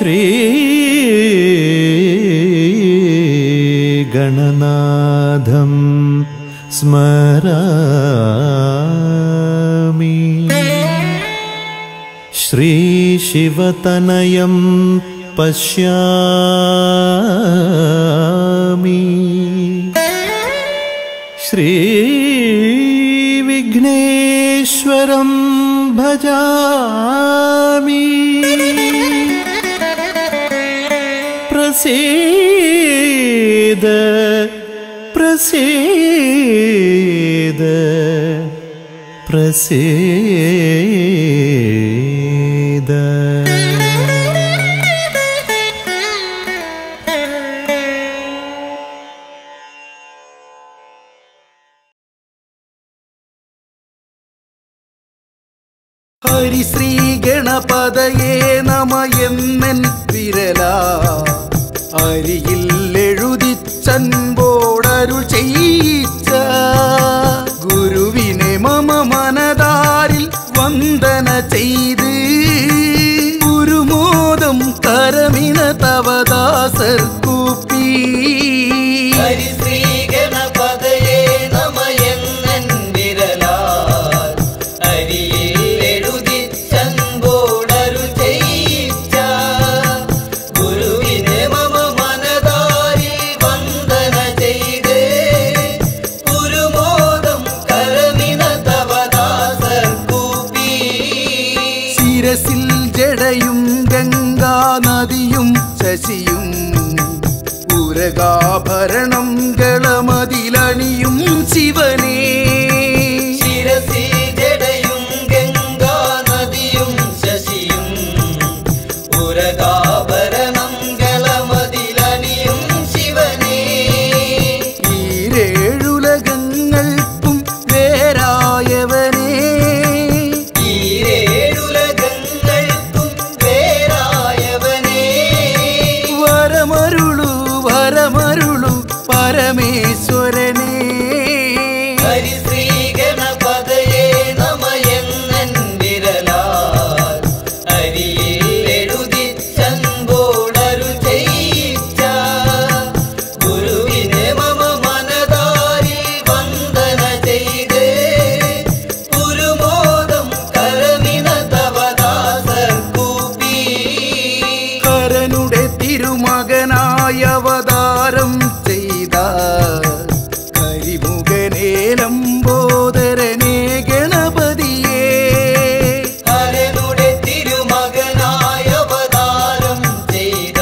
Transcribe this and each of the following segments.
श्रीगणनाथं स्मरामि श्रीशिवतनयं पश्यामि श्रीविघ्नेश्वरं भजामि प्रसीद प्रसीद प्रसीद। ഹരിശ്രീ ഗണപതയേ നമ എന്നൻ വിരലാ അരിയിൽ എഴുതിച്ചൻപോടരുൾ ചെയ്യിച്ച ഗുരുവിനെ മമ മനതാരിൽ വന്ദന ചെയ്ത് ഗുരുമോദം കരമിന തവദാസർ കൂപ്പി ഹരിശ്രീ ഗണപതയേ നമ എന്നൻ വിരലാ അരിയിൽ എഴുതിച്ചൻപോടരുൾ ചെയ്യിച്ച ഗുരുവിനെ മമ മനതാരിൽ വന്ദന ചെയ്ത് ഗുരുമോദം കരമിന തവദാസർ കൂപ്പി ശിരസിൽ ജടയും ഗംഗാ നദിയും ശശിയും ഉരകാഭരണം ഗളമതിലണിയും ശിവനേ ശിരസിൽ ജടയും ഗംഗാ നദിയും ശശിയും ഉരകാഭരണം ഗളമതിലണിയും ശിവനേ ഈരേഴുലകങ്ങൾക്കും വേരായവനേ ഈരേഴുലകങ്ങൾക്കും വേരായവനേ വരമരുളു വരമരുളു പരമേശ്വരനേ ഹരിശ്രീ ഗണപതയേ നമ എന്നൻ വിരലാൽ അരിയിൽ എഴുതിച്ചൻപോടരുൾ ചെയ്യിച്ച ഗുരുവിനെ മമ മനതാരിൽ വന്ദന ചെയ്ത് ഗുരുമോദം കരമിന തവദാസർ കൂപ്പി ഹരനുടെ തിരുമകനായ അവതാരം ചെയ്ത കരിമുഖനേലംബോദരനേ ഗണപതിയേ ഹരനുടെ തിരുമകനായ അവതാരം ചെയ്ത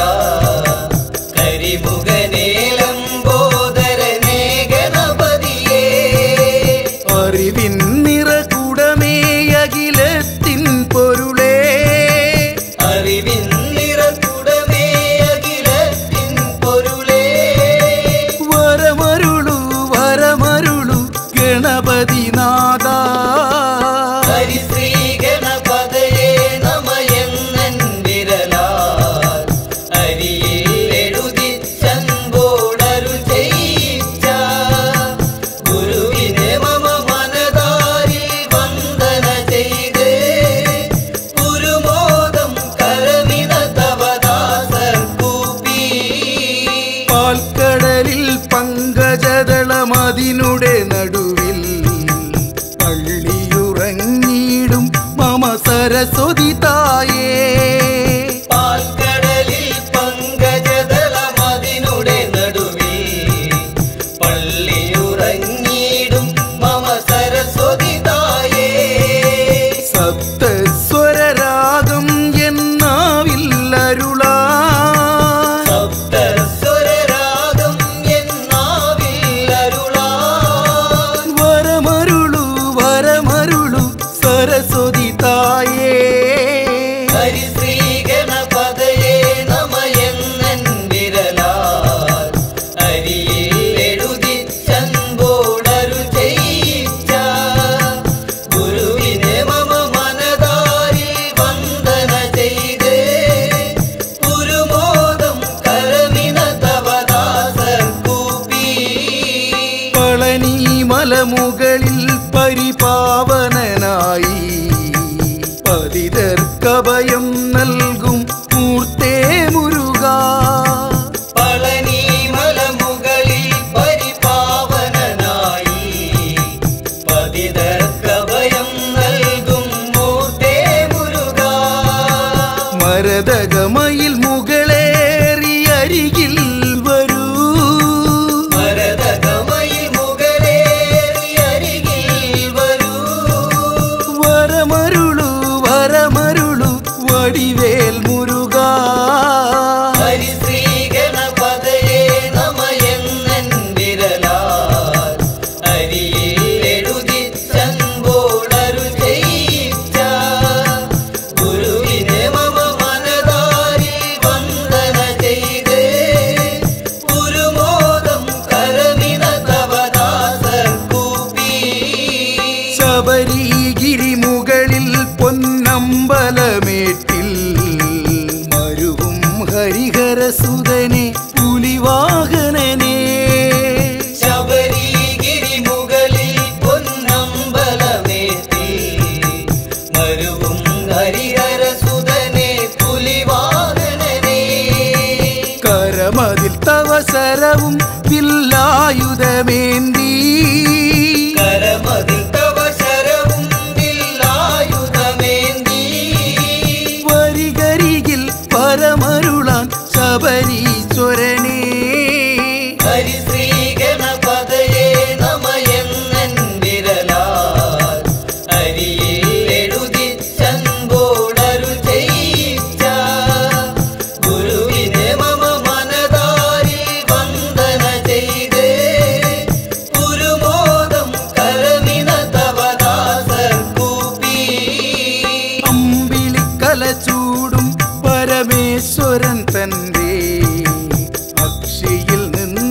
കരിമുഖനേലംബോദരനേ ഗണപതിയേ അറിവിൻ നിറകുടമേ അഖിലത്തിൻ പൊരുളേ അറിവിൻ നിറകുടമേ അഖിലത്തിൻ പൊരുളേ വരമരുളു വരമരുളു ഗണപതിനാഥ ഹരിശ്രീ ഗണപതയേ നമ എന്നൻ വിരലാൽ അരിയിൽ എഴുതിച്ചൻപോടരുൾ ചെയ്യിച്ച ഗുരുവിനെ മമ മനതാരിൽ വന്ദന ചെയ്ത് ഗുരുമോദം കരമിന തവദാസർ കൂപ്പി പാൽക്കടലിൽ പങ്കജദളമതിനുടെ നടുവിൽ പള്ളിയുറങ്ങിയിടും മമ സരസ്വതി തായേ പാൽക്കടലിൽ പങ്കജദളമതിനുടെ നടുവിൽ പള്ളിയുറങ്ങിയിടും മമ സരസ്വതി തായേ സപ്തസ്വരരാഗം എന്നാവിൽ അരുളാ സപ്തസ്വരരാഗം എന്നാവിൽ അരുളാൻ വരമരുളു വരമരുളു സരസ്വതി തായേ ഹരിശ്രീ ഗണപതയേ നമ എന്നൻ വിരലാൽ അരിയിൽ എഴുതിച്ചൻപോടരുൾ ചെയ്യിച്ച ഗുരുവിനെ മമ മനതാരിൽ വന്ദന ചെയ്ത് ഗുരുമോദം കരമിന തവദാസർ കൂപ്പി പളനി മലമുകളിൽ പരിപാവനനായി പതിതർക്കഭയം നൽകും മൂർത്തേ ശരവും വില്ലായുധമേന്തി കരമതിൽ തവ ശരവും വില്ലായുധമേന്തി വരികരികിൽ പരമരുളാൻ ശബരീശ്വരനേ ഹരിശ്രീ ഗണപതയേ നമയെന്നൻ വിരലാൽ അരിയിൽ എഴുതിച്ചൻപോടരുൾ ചെയ്യിച്ച ഗുരുവിനെ മമ മനതാരിൽ വന്ദന ചെയ്ത് ഗുരുമോദം കരമിന തവദാസർ കൂപ്പി അമ്പിളിക്കല ചൂടും പരമേശ്വരൻ തന്റെ അക്ഷിയിൽ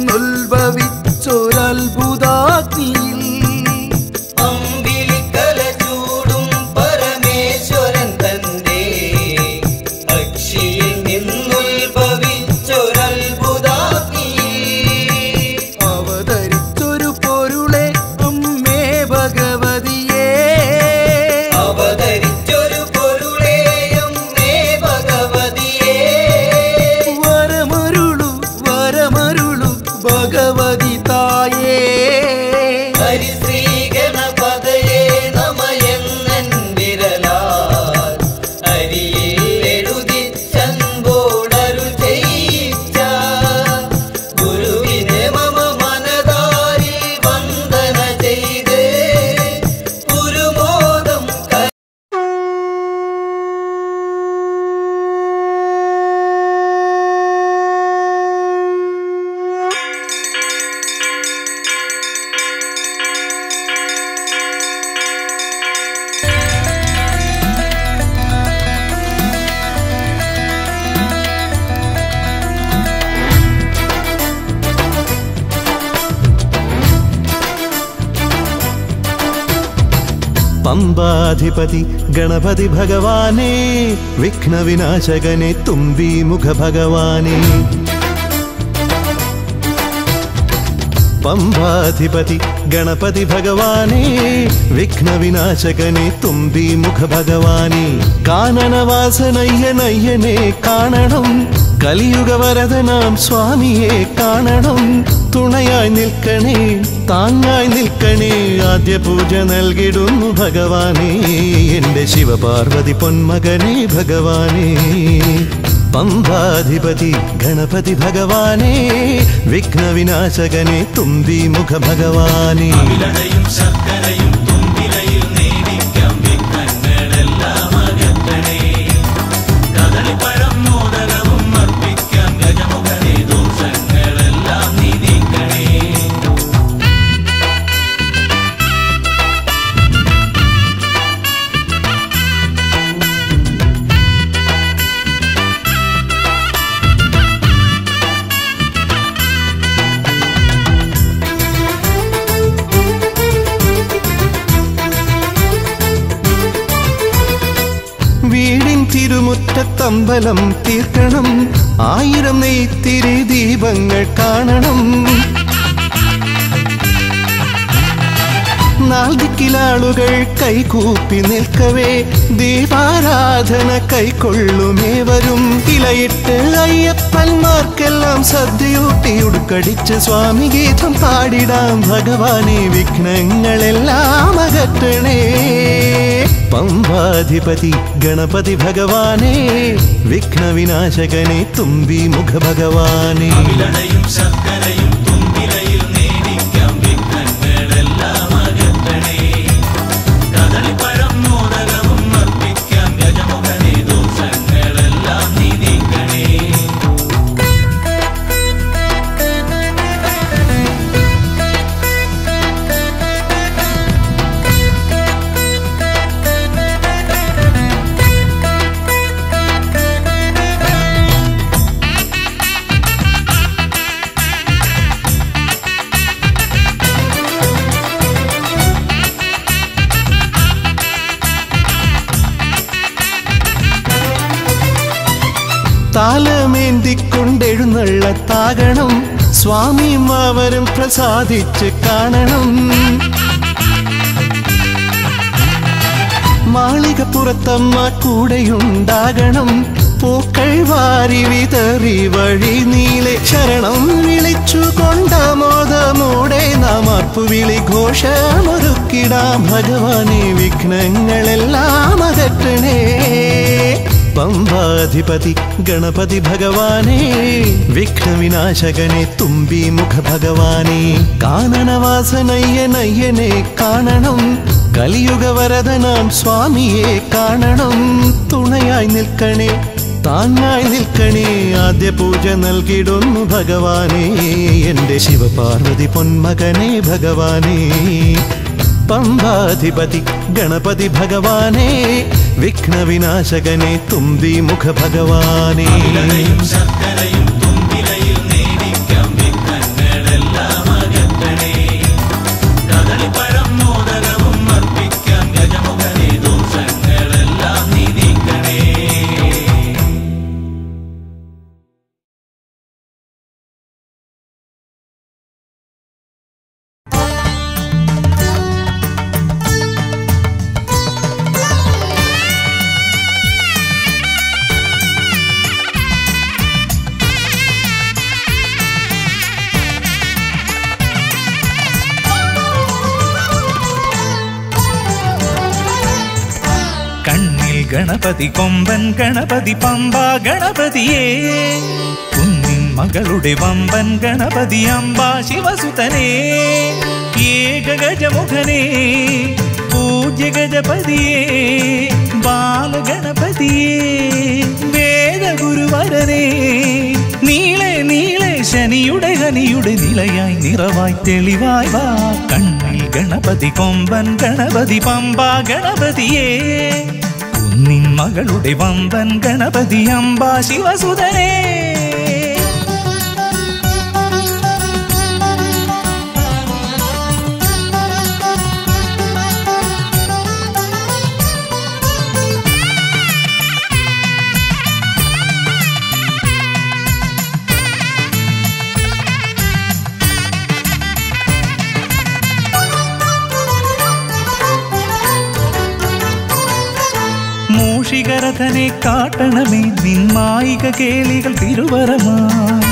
നിന്നുത്ഭവിച്ചൊരത്ഭുതാഗ്നിയിൽ അമ്പിളിക്കല ചൂടും പരമേശ്വരൻ തന്റെ അക്ഷിയിൽ നിന്നുത്ഭവിച്ചൊരത്ഭുതാഗ്നിയിൽ അവതരിച്ചൊരു പൊരുളെ അമ്മേ ഭഗവതിയേ അവതരിച്ചൊരു പൊരുളേയം മേ ഭഗവതിയേ വരമരുളു വരമരുളു ഭഗവതി തായേ ഹരിശ്രീ ഗണപതയേ നമയെന്നൻ വിരലാൽ അരിയിൽ എഴുതിച്ചൻപോടരുൾ ചെയ്യിച്ച ഗുരുവിനെ മമ മനതാരിൽ വന്ദന ചെയ്ത് ഗുരുമോദം പമ്പാധിപതി ഗണപതി ഭഗവാനേ വിഘ്നവിനാശകനെ തുമ്പി മുഖ ഭഗവാനേ പമ്പാധിപതി ഗണപതി ഭഗവാനേ വിഘ്നവിനാശകനെ തുമ്പി മുഖ ഭഗവാനേ കാനനവാസനയ്യനയ്യനെ കാണണം കലിയുഗവരദനാം സ്വാമിയെ കാണണം തുണയായി നിൽക്കണേ താങ്ങായി നിൽക്കണേ ആദ്യ പൂജ നൽകിടുന്നു ഭഗവാനേ എന്റെ ശിവപാർവതി പൊന്മകനേ ഭഗവാനേ പമ്പാധിപതി ഗണപതി ഭഗവാനേ വിഘ്നവിനാശകനെ തുമ്പി മുഖ ഭഗവാനേ ശർക്കരയും തുമ്പിലയിൽ നേടിക്കാം വിഘ്നങ്ങളെല്ലാം അകറ്റണേ കദളിപ്പഴം മോദകവും അർപ്പിക്കാം ഗജമുഖനെ ദോഷങ്ങളെല്ലാം നീ നീക്കണേ വീടിൻ തിരുമുറ്റത്തമ്പലം തീർക്കണം 1000 നെയ്ത്തിരി ദീപങ്ങൾ കാണണം നാൽദിക്കിലാളുകൾ കൈകൂപ്പി നിൽക്കവേ ദീപാരാധന കൈക്കൊള്ളുമേവരും ഇലയിട്ട് അയ്യപ്പന്മാർക്കെല്ലാം സദ്യയൂട്ടി ഉടുക്കടിച്ച് സ്വാമി ഗീതം പാടിടാം ഭഗവാനെ വിഘ്നങ്ങളെല്ലാം അകറ്റണേ പമ്പാധിപതി ഗണപതി ഭഗവാനേ വിഘ്നവിനാശകനെ തുമ്പി മുഖ ഭഗവാനേ ശർക്കരയും തുമ്പിലയിൽ നേടിക്കാം വിഘ്നങ്ങളെല്ലാം അകറ്റണേ കദളിപ്പഴം മോദകവും അർപ്പിക്കാം ഗജമുഖനെ ദോഷങ്ങളെല്ലാം നീ നീക്കണേ താലമേന്തിക്കൊണ്ടെഴുന്നള്ളത്താകണം സ്വാമിമാവരും പ്രസാദിച്ച് കാണണം മാളികപ്പുറത്തമ്മ കൂടെയുണ്ടാകണം പൂക്കൾ വാരി വിതറി വഴി നീളെ ശരണം വിളിച്ചു കൊണ്ടാമോദമോടെ നാം അർപ്പുവിളി ഘോഷമൊരുക്കിടാം ഭഗവാനെ വിഘ്നങ്ങളെല്ലാം അകറ്റണേ പമ്പാധിപതി ഗണപതി ഭഗവാനെ വിഘ്നവിനാശകനെ തുമ്പി മുഖ ഭഗവാനെ കാനനവാസനയ്യനയ്യനെ കാണണം കലിയുഗ വരദനാം സ്വാമിയെ കാണണം തുണയായി നിൽക്കണേ താങ്ങായി നിൽക്കണേ ആദ്യ പൂജ നൽകിടുന്നു ഭഗവാനെ എൻ്റെ ശിവപാർവതി പൊന്മകനെ ഭഗവാനെ പമ്പാധിപതി ഗണപതി ഭഗവാനെ വിഘ്നവിനാശകനെ തുമ്പി മുഖ ഭഗവാനെ ശർക്കരയും തുമ്പിലയിൽ നേടിക്കാം വിഘ്നങ്ങളെല്ലാം അകറ്റണേ കദളിപ്പഴം മോദകവും അർപ്പിക്കാം ഗജമുഖനെ ദോഷങ്ങളെല്ലാം നീക്കണേ ഗണപതി കൊമ്പൻ ഗണപതി പമ്പ ഗണപതിയേ കുന്നിൻ മകളുടെ വമ്പൻ ഗണപതി അമ്പ ശിവസുതനേ ഏകഗജമുഖനേ പൂജ്യ ഗജപതിയേ ബാലഗണപതിയേ വേദഗുരുവരനേ നീളെ നീളെ ശനിയുടെ ഹനിയുടെ നിലയായി നിറവായി തെളിവായി വാ കണ്ണിൽ ഗണപതി കൊമ്പൻ ഗണപതി പമ്പ ഗണപതിയേ നിൻ മകളുടെ വമ്പൻ ഗണപതി അമ്പ ശിവസുതനേ മൂഷികരഥനെ കാട്ടണമേ നിന്മായിക കേളികൾ തിരുവരമായി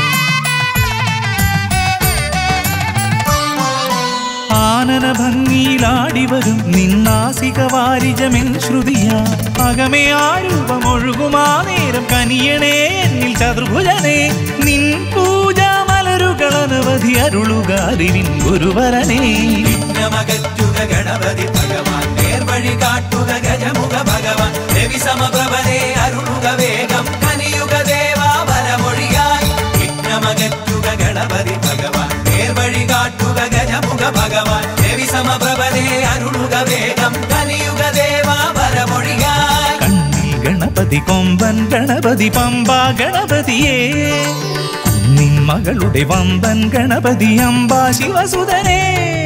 ആനന ഭംഗിയിലാടിവരും നിന്നാസിക വാരിജമെൻ ശ്രുതിയാ അകമേ ആരൂപമൊഴുകുമാ നേരം കനിയണേ എന്നിൽ ചതുർഭുജനേ നിൻ പൂജാ മലരുകൾ അനവധി അരുളുകാരിൻ ഗുരുവരനേ വിഘ്നമകറ്റുക ഗണപതി ഭഗവാൻ നേർവഴി കാട്ടുക ഗജമുഖ ഭഗവാൻ രവി സമപ്രഭനെ അരുളുക വേഗം കനിയുക ദേവാ വരമൊഴിയായി വിഘ്നമകറ്റുക ഗണപതി ഭഗവാൻ നേർവഴി കാട്ടുക ഗജമുഖ ഭഗവാൻ രവി സമപ്രഭനെ അരുളുക വേഗം കനിയുക ദേവാ വരമൊഴിയായി കണ്ണിൽ ഗണപതി കൊമ്പൻ ഗണപതി പമ്പ ഗണപതിയേ നിൻ മകളുടെ വമ്പൻ ഗണപതി അമ്പ ശിവസുതനേ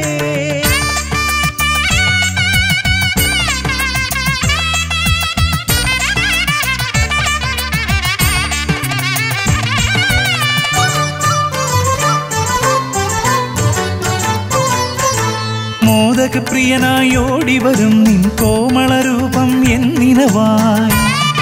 മോദകപ്രിയനായി ഓടിവരും നിൻ കോമളരൂപം എന്നിനവായി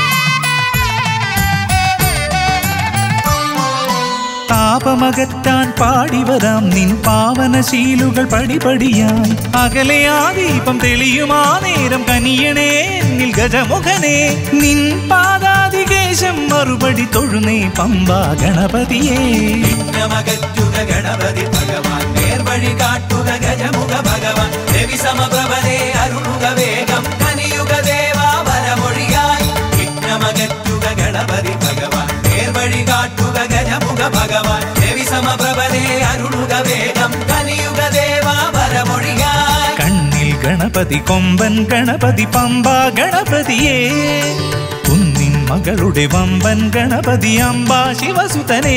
താപമകറ്റാൻ പാടിവരാം നിൻ പാവനശീലുകൾ പടിപടിയായി അകലെ ആ ദീപം തെളിയുമാ നേരം കനിയണേ എന്നിൽ ഗജമുഖനേ നിൻ പാദാതികേശം മറുപടി തൊഴുന്നേ പമ്പ ഗണപതിയേ വിഘ്നമകറ്റുക ഗണപതി ഭഗവാൻ നേർവഴി കാട്ടുക ഗജമുഖ ഭഗവാൻ രവി സമപ്രഭനെ അരുളുക വേഗം കനിയുക ദേവാ വരമൊഴിയായി വിഘ്നമകറ്റുക ഗണപതി ഭഗവാൻ നേർവഴി കാട്ടുക ഗജമുഖ ഭഗവാൻ രവി സമപ്രഭനെ അരുളുക വേഗം കനിയുക ദേവാ വരമൊഴിയായി കണ്ണിൽ ഗണപതി കൊമ്പൻ ഗണപതി പമ്പ ഗണപതിയേ കുന്നിൻ മകളുടെ വമ്പൻ ഗണപതി അമ്പ ശിവസുതനേ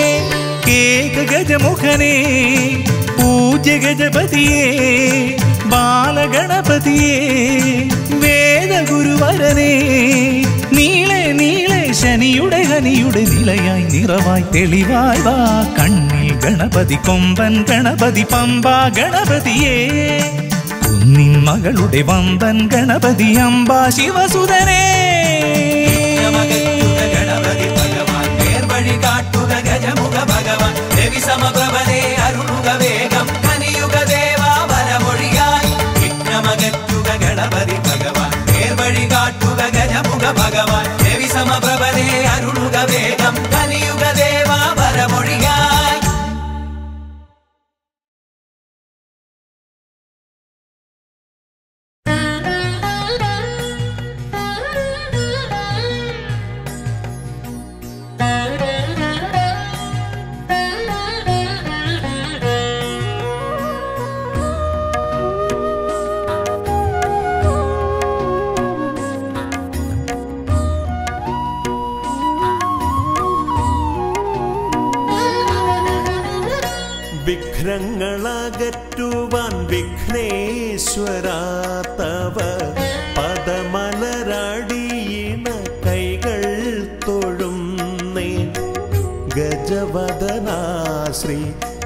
ഏകഗജമുഖനേ പൂജ്യ ഗജപതിയേ ബാലഗണപതിയേ വേദഗുരുവരനേ നീളെ നീളെ ശനിയുടെ ഹനിയുടെ നിലയായി നിറവായി തെളിവായി വാ കണ്ണിൽ ഗണപതി കൊമ്പൻ ഗണപതി പമ്പ ഗണപതിയേ കുന്നിൻ മകളുടെ വമ്പൻ ഗണപതി അമ്പ ശിവസുതനേ വിഘ്നമകറ്റുക കാട്ടുക ഗജമുഖ ഭഗവാൻ രവി സമപ്രഭനെ അരുളുക വേഗം കനിയുക ദേവാ വരമൊഴിയായി വിഘ്നമകറ്റുക ഗണപതി ഭഗവാൻ നേർവഴി കാട്ടുക ഗജമുഖ ഭഗവാൻ രവി സമപ്രഭനെ അരുളുക വേഗം കനിയുക ദേവാ വരമൊഴിയായി വിഘ്നങ്ങളകറ്റുവാൻ വിഘ്നേശ്വരാ തവ പദമലരടിയിണ കൈകൾ തൊഴുന്നേ ഗജവദനാ ശ്രീ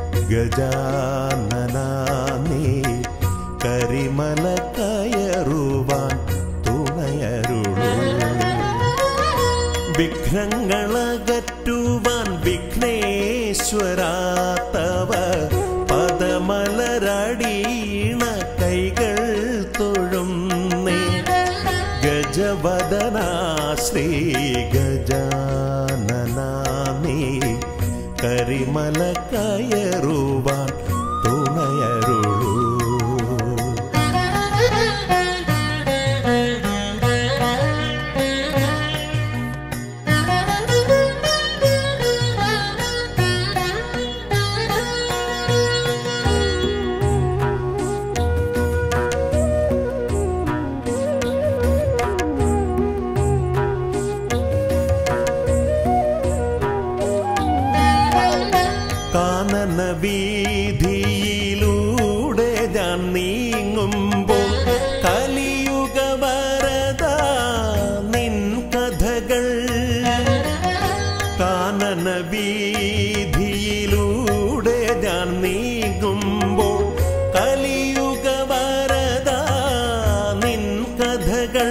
ഗജാനനാ നീ കരിമല കയറുവാൻ തുണയരുളൂ വിഘ്നങ്ങളകറ്റുവാൻ വിഘ്നേശ്വരാ തവ പദമലരടിയിണ കൈകൾ തൊഴുന്നേ ഗജവദനാ ശ്രീ ഗജാനനാ നീ കരിമല കയറുവാൻ തുണയരുളൂ വീതിയിലൂടെ ഞാൻ നീങ്ങുമ്പോൾ കലിയുഗ വരദ നിൻ കഥകൾ കാനന വീതിയിലൂടെ ഞാൻ നീങ്ങുമ്പോൾ കലിയുഗ വരദ നിൻ കഥകൾ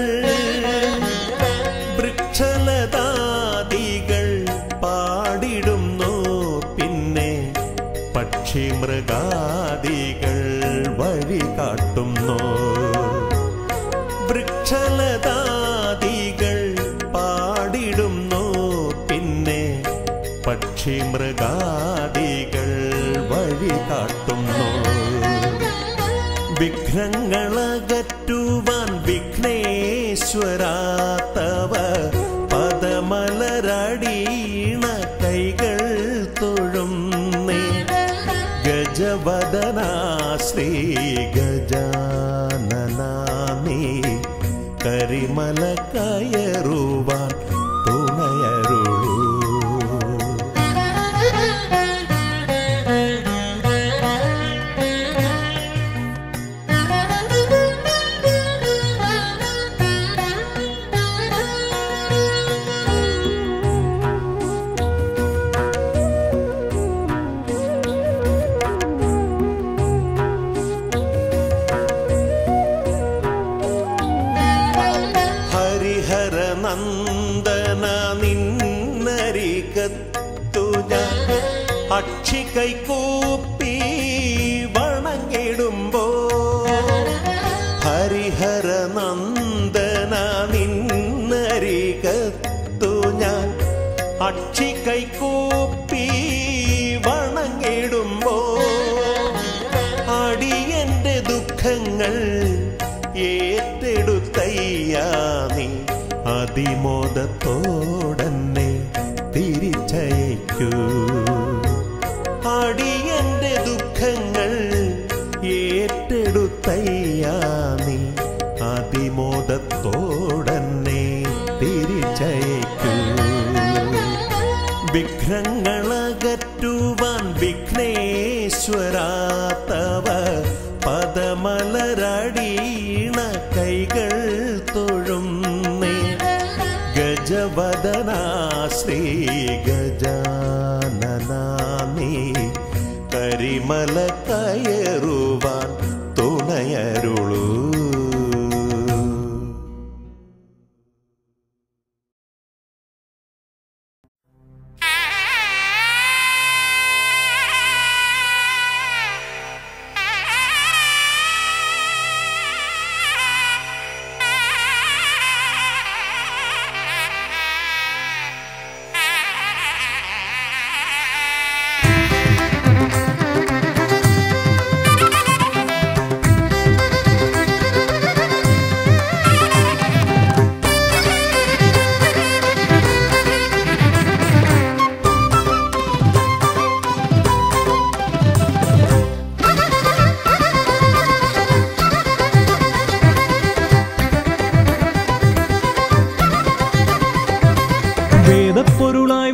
വൃക്ഷലതാദികൾ പാടിടുന്നു പക്ഷിമൃഗാദികൾ വഴി കാട്ടുന്നു വൃക്ഷലതാദികൾ പാടിടുന്നു പിന്നെ പക്ഷിമൃഗാദികൾ വഴി കാട്ടുന്നു വിഘ്നങ്ങളകറ്റുവാൻ വിഘ്നേശ്വരാ തവ പദമലരടിയിണ കൈകൾ തൊഴുന്നേ ഗജവദനാ ശ്രീ ഗജാനനാ നീ കരിമല കയറുവാൻ തുണയരുളൂ നന്ദന നിന്നരികത്തു ഞാൻ അക്ഷി കൈകൂപ്പി വണങ്ങിടുമ്പോ ഹരിഹര നന്ദന നിന്നരികത്തു ഞാൻ അക്ഷി കൈകൂപ്പി വണങ്ങിടുമ്പോ അടിയന്റെ ദുഃഖങ്ങൾ ഏറ്റെടുത്തയ്യാ നീ അതിമോദത്തോടന്നെ തിരിച്ചയക്കൂ അടിയന്റെ ദുഃഖങ്ങൾ ഏറ്റെടുത്തയ്യാ നീ അതിമോദത്തോടന്നെ തിരിച്ചയക്കൂ വിഘ്നങ്ങളകറ്റുവാൻ വിഘ്നേശ്വരാ തവ പദമലരടിയിണ കൈകൾ തൊഴുന്നേ ഗജവദനാ ശ്രീ ഗജാനനാ നീ കരിമല കയറുവാൻ തുണയരുളൂ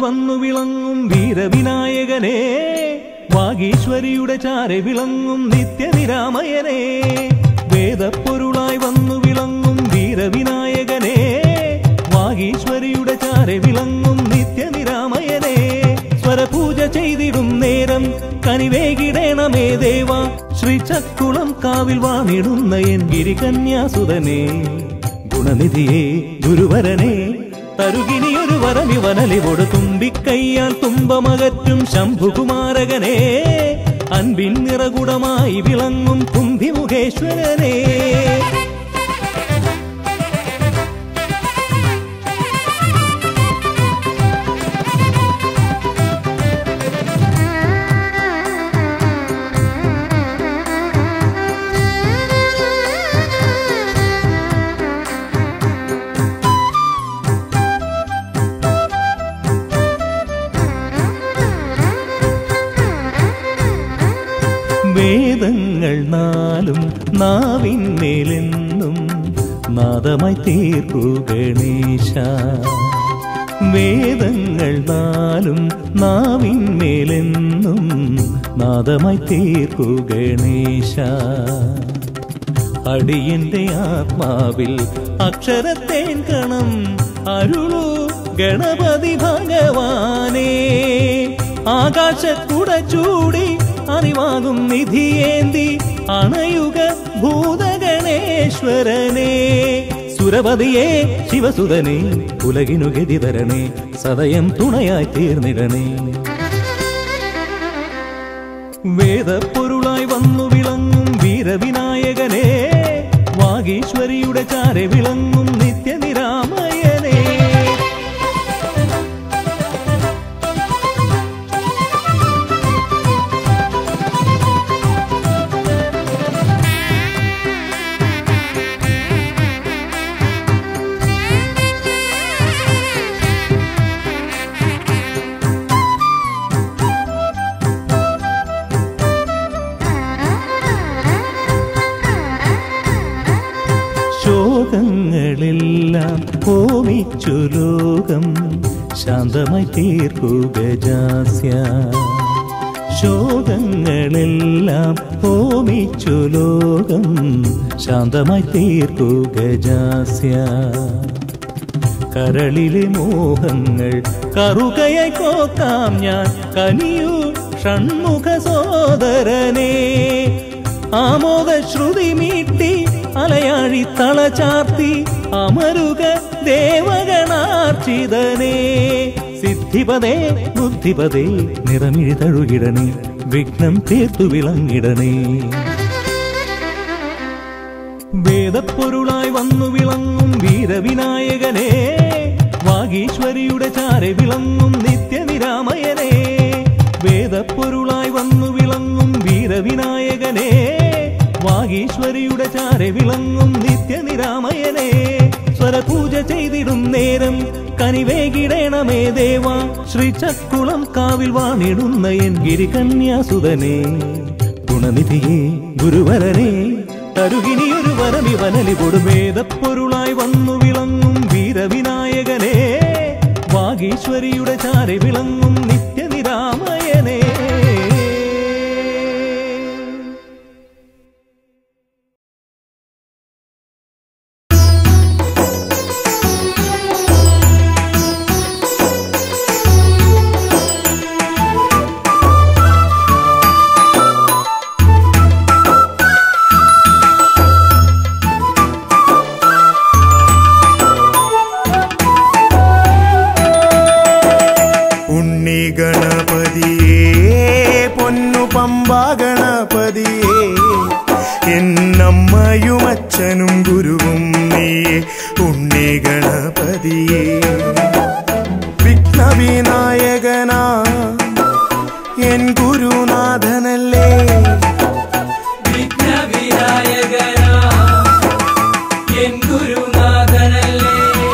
വന്നു വിളങ്ങും വീരവിനായകനെ, വാഗീശ്വരിയുടെ ചാരെ വിളങ്ങും നിത്യനിരാമയനെ. വേദപ്പൊരുളായി വന്നു വിളങ്ങും വീരവിനായകനെ, വാഗീശ്വരിയുടെ ചാരെ വിളങ്ങും നിത്യനിരാമയനെ. സ്വരപൂജ ചെയ്തിടും നേരം കനിവേകിടേണമേ ദേവ, ശ്രീചക്കുളം കാവിൽ വാണിടുന്ന എൻ ഗിരികന്യാസുതനെ. ഗുണനിധിയെ ഗുരുവരനെ, തരുകിനിയൊരു വരമിവനലിവോട് തുമ്പിക്കയ്യാൽ തുമ്പമകറ്റും ശംഭുകുമാരകനെ. അൻപിൻ നിറകുടമായി വിളങ്ങും കുംഭിമുഖേശ്വരനെ. വേദങ്ങൾ നാലും നാവിന്മേലെന്നും നാദമായി തീർക്കൂ ഗണേശ. വേദങ്ങൾ നാലും നാവിന്മേലെന്നും നാദമായി തീർക്കൂ ഗണേശ. അടിയന്റെ ആത്മാവിൽ അക്ഷരത്തേൻ കണം അരുളൂ ഗണപതി ഭഗവാനേ. ആകാശക്കുട ചൂടി അറിവാകും നിധിയേന്തി അണയുക ഭൂതഗണേശ്വരനെ. സുരപതിയെ ശിവസുതനെ, ഉലകിനു ഗതി തരണേ, സദയം തുണയായി തീർന്നിടണേ. വേദപ്പൊരുളായി വന്നു വിളങ്ങും വീരവിനായകനെ, വാഗീശ്വരിയുടെ ചാരെ വിളങ്ങും നിത്യനിരാമയനെ. ശോകങ്ങളെല്ലാം ഹോമിച്ചു ലോകം ശാന്തമായി തീർക്കൂ ഗജാസ്യ. ശോകങ്ങളെല്ലാം ഹോമിച്ചു ലോകം ശാന്തമായി തീർക്കൂ ഗജാസ്യ. കരളിലെ മോഹങ്ങൾ കറുകയായി കോക്കാം ഞാൻ, കനിയൂ ഷൺമുഖ സോദരനെ. ആമോദ ശ്രുതി മീട്ടി അലയാഴി തളചാർത്തി അമരുക ദേവഗണാർച്ചിതനെ. സിദ്ധിപദേ ബുദ്ധിപദേ നിറമിഴി തഴുകിടണേ, വിഘ്നം തീർത്തു വിളങ്ങിടണേ. വേദപ്പൊരുളായി വന്നു വിളങ്ങും വീരവിനായകനെ, വാഗീശ്വരിയുടെ ചാരെ വിളങ്ങും നിത്യനിരാമയനെ. വേദപ്പൊരുളായി വന്നു വിളങ്ങും വീരവിനായകനെ, വാഗീശ്വരിയുടെ ചാരെ വിളങ്ങും നിത്യനിരാമയനെ. സ്വരപൂജ ചെയ്തിടും നേരം കനിവേകിടേണമേ ദേവ, ശ്രീചക്കുളം കാവിൽ വാണിടുന്ന എൻ ഗിരികന്യാസുതനെ. ഗുണനിധിയെ ഗുരുവരനെ, തരുകിനിയൊരു വരമിവനലിവോട് വേദപ്പൊരുളായി വന്നു വിളങ്ങും വീരവിനായകനെ, വാഗീശ്വരിയുടെ ചാരെ വിളങ്ങും നിത്യനിരാമയനെ. എന്നമ്മയുമച്ഛനും ഗുരുവും നീയേ ഉണ്ണി ഗണപതിയേ. വിഘ്നവിനായകനാ എൻ ഗുരുനാഥനല്ലേ, വിഘ്നവിനായകനാ എൻ ഗുരുനാഥനല്ലേ.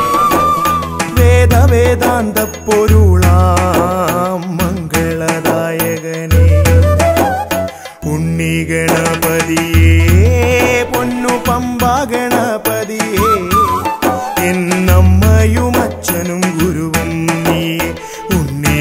വേദവേദാന്ത പൊരുളാം മംഗളദായകനേ ഉണ്ണി ഗണപതിയേ പൊന്നു പമ്പാ ഗണപതിയേ. എന്നമ്മയും അച്ഛനും ഗുരുവും നീ ഉണ്ണി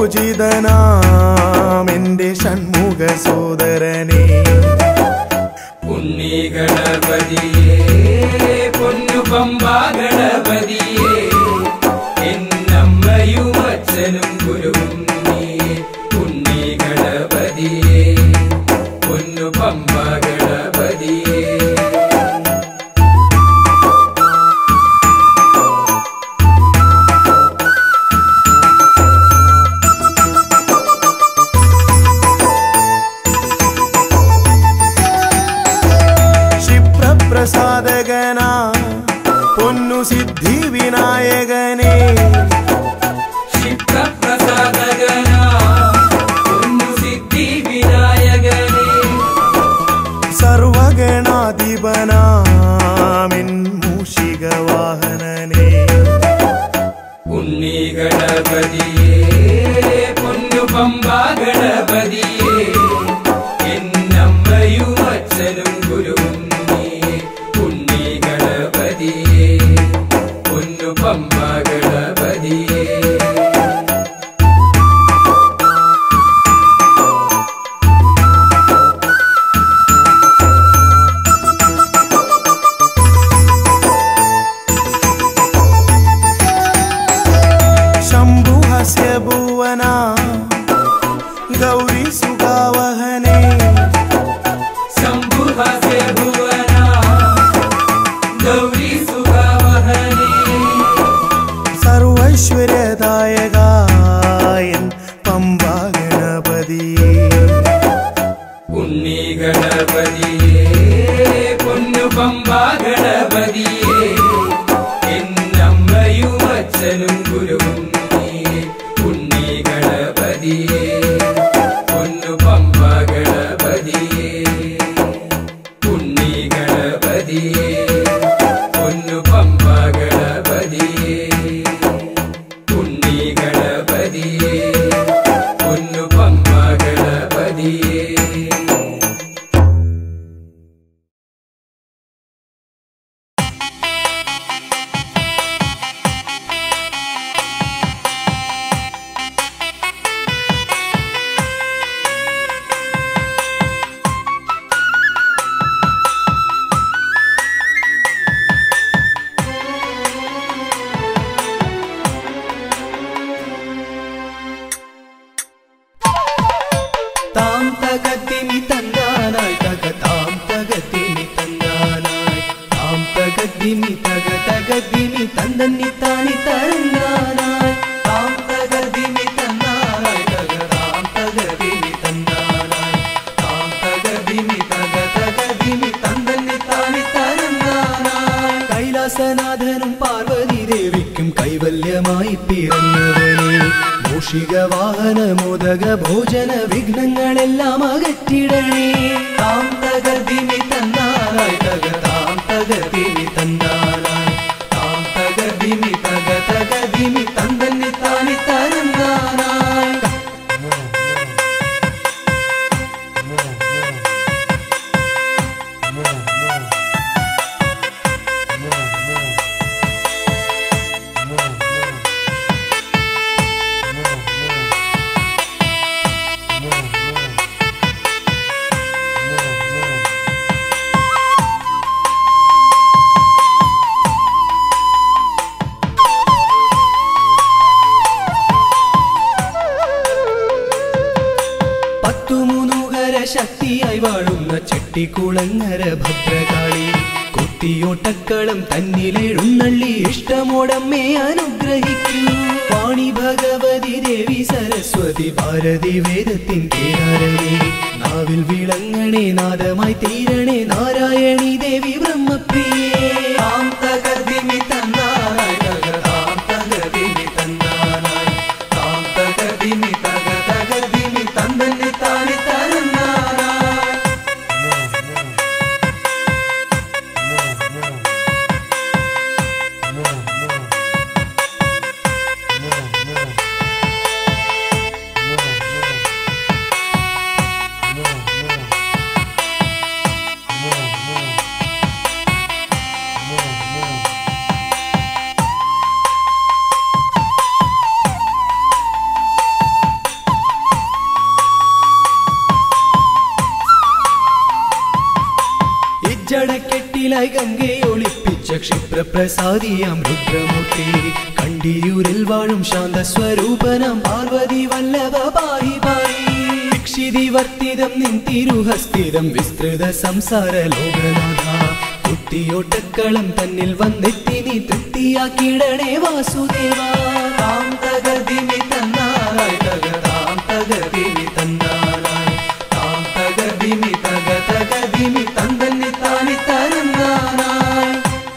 പൂജിതനാം എൻ്റെ ഷൺമുഖ സോദരനെ ഉണ്ണി ഗണപതിയേ പൊന്നു പമ്പാ ഗണപതിയേ എന്നമ്മയും അച്ഛനും ഗുരുവും നീയേ ഉണ്ണി ഗണപതിയേ പൊന്നു പമ്പാ ഗണപതിയേ പ്രസാദകനാ പൊന്നു സിദ്ധി വിനായകനെ ക്ഷിപ്രപ്രസാദകനാ പൊന്നു സിദ്ധി വിനായകനെ സർവഗണാധിപനാമിൻ മൂഷിക വാഹനനെ ഉണ്ണി ഗണപതിയേ പൊന്നു പമ്പാ ഗണപതിയേ എന്നമ്മയും അച്ഛനും ഗുരുവും ഉണ്ണി ഗണപതിയേ പൊന്നു പമ്പാ ഗണപതിയേ ശംഭുഹസ്യ ഭുവന ഗൗരി സുഖാവഹനെ ശംഭുഹസ്യ ഭുവന ഗൗരി സുഖാവഹനേ സർവൈശ്വര്യദായകായൻ പമ്പാ ഗണപതിയേ ഉണ്ണി ഗണപതിയേ പൊന്നു പമ്പാ ഗണപതിയേ എന്നമ്മയും അച്ഛനും ഗുരുവും നീയേ ഉണ്ണി ഗണപതിയേ പൊന്നു പമ്പാ ഗണപതിയേ ഉണ്ണി ഗണപതിയേ പൊന്നു പമ്പാ ഗണപതിയേ ഉണ്ണി ഗണപതിയേ പൊന്നു പമ്പാ ഗണപതിയേ താം തകത്തിനി തന്നാനായി തക താം തകത്തിനി തന്നാനായി താം തകത്തിനി തക തകത്തിനി തന്തന്നി താനി തരന്നാനായി താം തകത്തിനി തന്നാനായി തക താം തകത്തിനി തന്നാനായി താം തകത്തിനി തക തകത്തിനി തന്തന്നി താനി തരന്നാനായി കൈലാസനാഥനും പാർവതി ദേവിക്കും കൈവല്യമായി പിറന്നവനെ മൂഷിക വാഹന മോദക ഭോജന വിഘ്നങ്ങളെല്ലാം അകറ്റിടണേ താം തകർദിനി തന്നാനായി തക താം തകർദിനി തന്നാനായി താം തകർദിനി തക തകർദിനി തന്തന്നി താനി തരന്നാനായി ശക്തിയായി വാഴുന്ന ചെട്ടിക്കുളങ്ങര ഭദ്രകാളി കുത്തിയോട്ടക്കളം തന്നിലെഴുന്നള്ളി ഇഷ്ടമോടമ്മേ അനുഗ്രഹിക്കൂ വാണി ഭഗവതി ദേവി സരസ്വതി ഭാരതി വേദത്തിൻ കേരാരണി നാവിൽ വിളങ്ങണേ നാദമായി തീരണേ നാരായണി ദേവി ബ്രഹ്മപ്രിയേ താം തകർദിനി തന്നാനായി തക താം തകർദിനി തന്നാനായി താം തകർദിനി തക തകർദിനി തന്തന്നി താനി തരന്നാനായി കടക്കെട്ടിലായി ഗംഗയെ ഒളിപ്പിച്ച ക്ഷിപ്രപ്രസാദിയാം രുദ്രമൂർത്തി കണ്ടിയൂരിൽ വാഴും ശാന്തസ്വരൂപനാം പാർവതി വല്ലഭ പാഹി പാഹി ദീക്ഷിതിവർത്തിതം നിൻ തിരുഹസ്തിതം വിസ്തൃത സംസാര ലോകനാഥ കുത്തിയോട്ടക്കളം തന്നിൽ വന്നെത്തി നീ തൃപ്തിയാക്കിടണേ വാസുദേവ താം തകതിമി തന്നാറായി തകതാം തകതിമി തന്നാറായി താം തകതിമി തകതിമി തന്തന്നി താനി തരന്നാനായി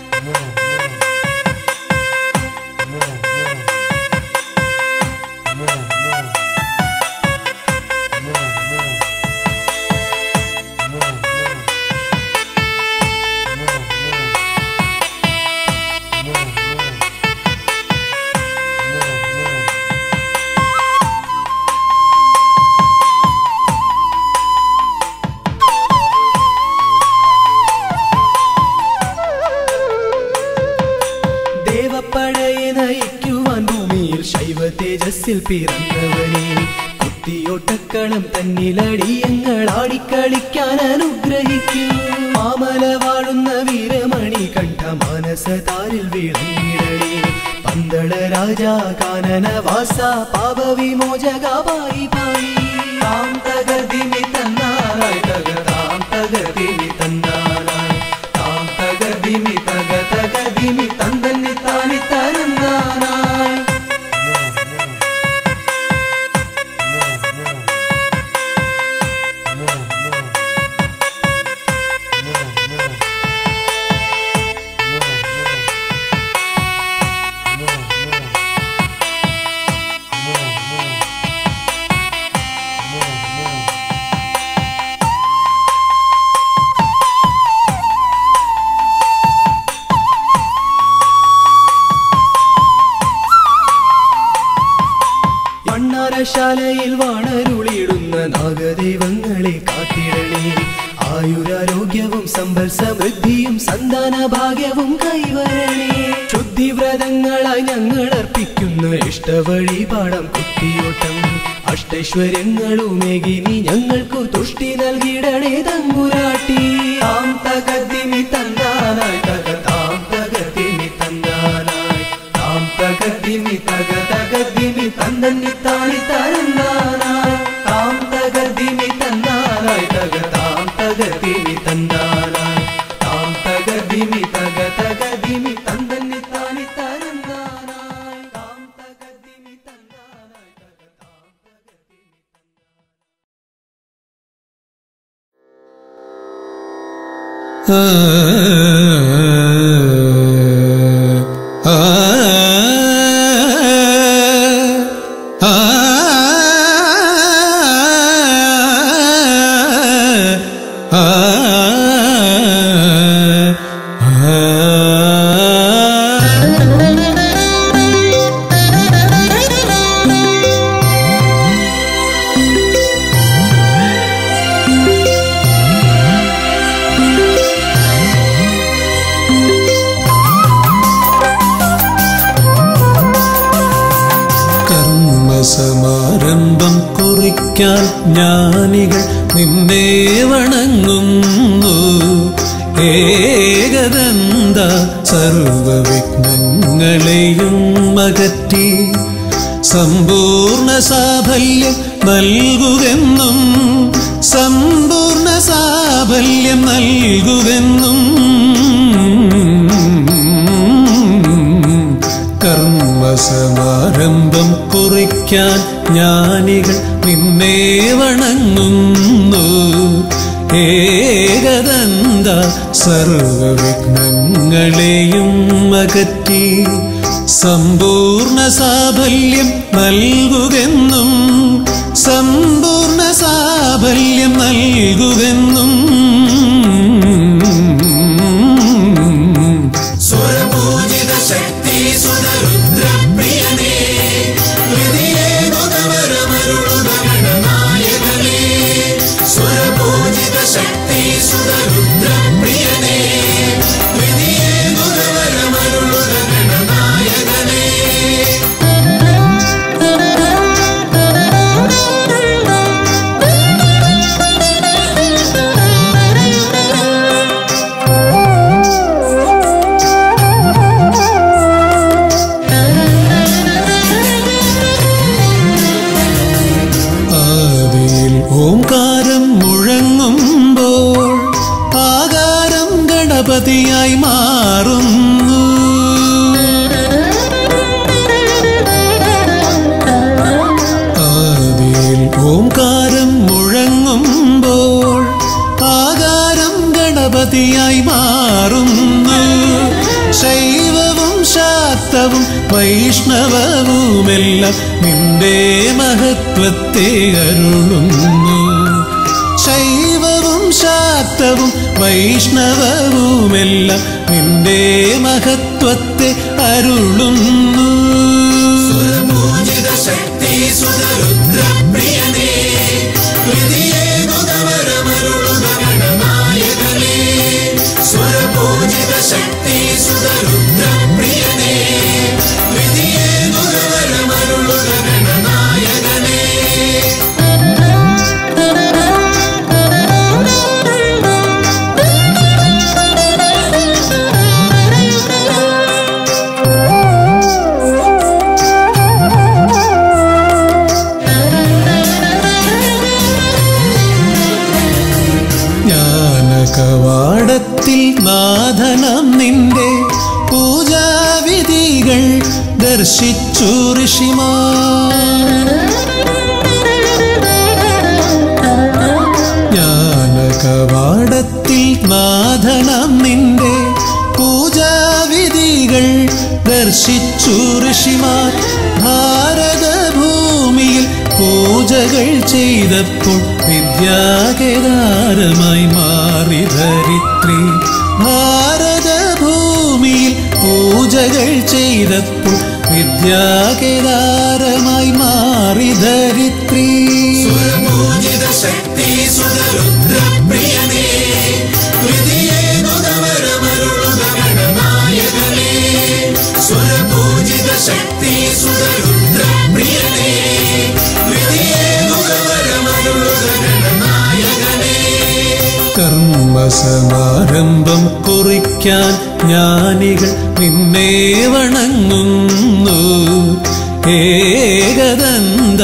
ദേവപ്പടയെ നയിക്കുവാൻ ഭൂമിയിൽ ശൈവ തേജസ്സിൽ പിറന്നവനെ കുത്തിയോട്ടക്കളം തന്നിലടിയങ്ങൾ ആടിക്കളിക്കാൻ അനുഗ്രഹിക്കൂ മാമല വാഴുന്ന വീരമണി കണ്ഠ മാനസതാരിൽ വിളങ്ങിടണേ പന്തള രാജാ കാനന വാസ പാപവിമോചക പായി പായി താം തകതിമി തന്നാറായി തകതാം തകതിമി തന്നാറായി താം തകതിമി തകതിമി തന്തന്നി താനി തരന്നാനായി ശാലയിൽ വാണരുളിയിടുന്ന നാഗദൈവങ്ങളെ കാത്തിടണേ ആയുരാരോഗ്യവും സമ്പൽ സമൃദ്ധിയും സന്താന ഭാഗ്യവും കൈവരണേ ശുദ്ധിവ്രതങ്ങളായി ഞങ്ങൾ അർപ്പിക്കുന്ന ഇഷ്ടവഴിപാടം കുത്തിയോട്ടം അഷ്ടൈശ്വര്യങ്ങളുമേകി നീ ഞങ്ങൾക്കു തുഷ്ടി നൽകിടണേ തമ്പുരാട്ടി താം തകതിമി തന്നാനായി തകതാം തകതിമി തന്നാനായി താം തകതിമി തകതിമി തന്തന്നി താനി തരന്നാനായി താം തകതിമി തന്നാനായി തകതാം തകതിമി തന്നാനായി താം തകതിമി തകതിമി തന്തന്നി താനി തരന്നാനായി താം തകതിമി തന്നാനായി തകതാം തകതിമി സമാരംഭം കുറിക്കാൻ ജ്ഞാനികൾ നിന്നെ വണങ്ങുന്നു ഏകദന്ത സർവവിഘ്നങ്ങളെയും അകറ്റി സമ്പൂർണ്ണ സാഫല്യം നൽകുകെന്നും സമ്പൂർണ്ണ സാഫല്യം നൽകുകെന്നും കർമ്മസമാരംഭം കുറിക്കാൻ ജ്ഞാനികൾ നിന്നെ വണങ്ങുന്നു ഏകദന്ത സർവവിഘ്നങ്ങളെയും അകറ്റി സമ്പൂർണ്ണ സാഫല്യം നൽകുകെന്നും സമ്പൂർണ്ണ സാഫല്യം നൽകുകെന്നും സ്വരപൂജിത ശക്തി സുതരുദ്രപ്രിയനേ ഹൃദയേ ഗുണവരമരുളുക ഗണനായകനേ സ്വരപൂജിത ശക്തി സുതരുദ്രപ്രിയനേ ഹൃദയേ ഗുണവരമരുളുക ഗണനായകനേ ആ ഗണപതിയായി മാറുന്നു. ആദിയിൽ ഓംകാരം മുഴങ്ങുമ്പോൾ ആകാരം ഗണപതിയായി മാറുന്നു. ശൈവവും ശാക്തവും വൈഷ്ണവവുമെല്ലാം നിന്റെ മഹത്വത്തെ അരുളുന്നു. ശൈവവും ശാക്തവും വൈഷ്ണവവുമെല്ലാം നിന്റെ മഹത്വത്തെ അരുളുന്നു. സുരപൂജിത ശക്തി സുതരുദ്രപ്രിയനേ, ഹൃദയേകുതവരമരുളുക ഗണനായകനേ. സുരപൂജിത ശക്തി സുതരുദ്രപ്രിയനേ, ഹൃദയേകുതവരമരുളുക ഗണനായകനേ. കവാടത്തിൽ നാഥനം നിന്റെ പൂജാവിധികൾ ദർശിച്ചു ഋഷിമാർ. ജ്ഞാനകവാടത്തിൽ നാഥനം നിന്റെ പൂജാവിധികൾ ദർശിച്ചു ഋഷിമാർ. ഭാരതഭൂമിയിൽ പൂജകൾ ചെയ്തപ്പോൾ വിദ്യാകേദാരമായി മാറി ധരിത്രി. ഭാരതഭൂമിയിൽ പൂജകൾ ചെയ്തപ്പോൾ വിദ്യാകേദാരമായി മാറി ധരിത്രി. സുരപൂജിത ശക്തി സുതരുദ്രപ്രിയനേ, ഹൃദയേകുതവരമരുളുക ഗണനായകനേ. സുരപൂജിത ശക്തി സുതരുദ്രപ്രിയനേ, ഹൃദയേകുതവരമരുളുക ഗണനായകനേ. കർമ്മസമാരംഭം കുറിക്കാൻ ജ്ഞാനികൾ നിന്നെ വണങ്ങുന്നു. ഏകദന്ത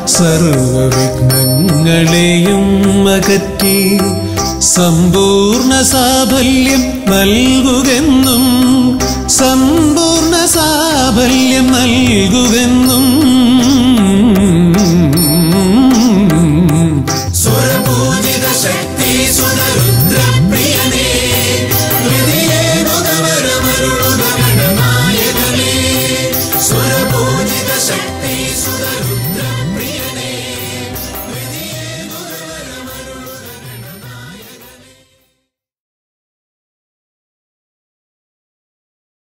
സർവവിഘ്നങ്ങളെയും അകറ്റി സമ്പൂർണ്ണ സാഫല്യം നൽകുകെന്നും സമ്പൂർണ്ണ സാഫല്യം നൽകുകെന്നും. സുരപൂജിത ശക്തി സുതരുദ്രപ്രിയനേ, ഹൃദയേകുതവരമരുളുക ഗണനായകനേ. സുരപൂജിത ശക്തി